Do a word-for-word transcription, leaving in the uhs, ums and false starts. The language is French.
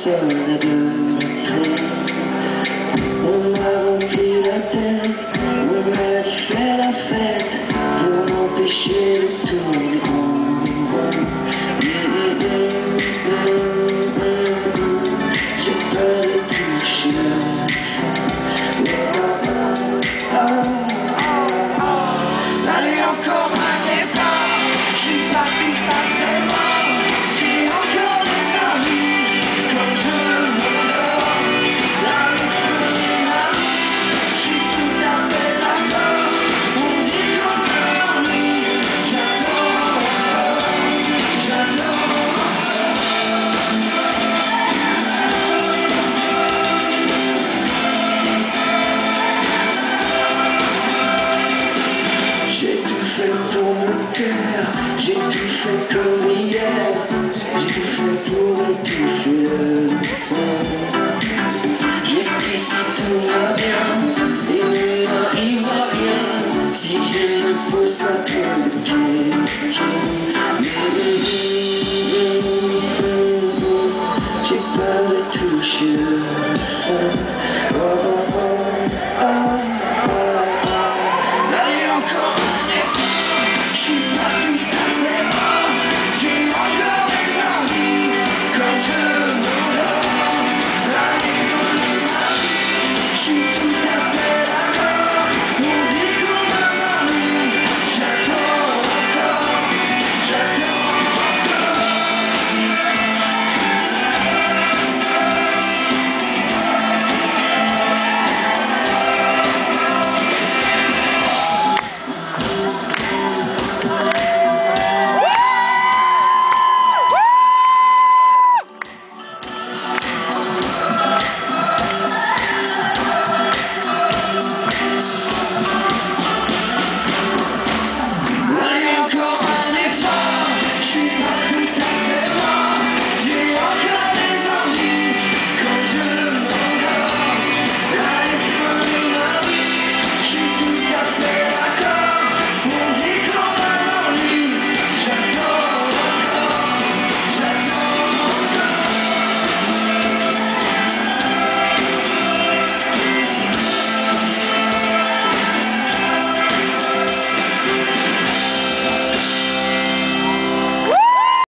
soldat de plomb. On m'a rempli la tête, on m'a dit fais la fête pour m'empêcher de tourner en rond. J'ai peur de toucher le fond. Allez encore un effort, je suis pas tout à fait mort, j'ai encore des envies quand je m'endors. La vie, je suis tout à fait d'accord, on dit qu'on m'ennuie, j'adore encore, j'adore encore. J'ai tout fait pour mon cœur, j'ai tout fait comme hier, j'ai tout fait pour étouffer le son. Jusqu'ici tout va bien, il ne m'arrivera rien si je ne pose pas trop de questions. J'ai peur de toucher le fond.